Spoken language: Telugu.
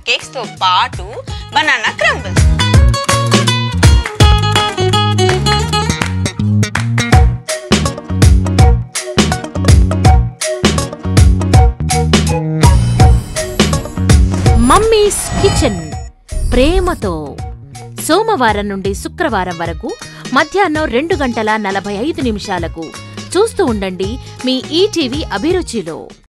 కేక్స్ తో పాటు బనానా క్రంబుల్స్. మమ్మీస్ కిచెన్ ప్రేమతో సోమవారం నుండి శుక్రవారం వరకు మధ్యాహ్నం 2:45 చూస్తూ ఉండండి మీ ఈటీవీ అభిరుచిలో.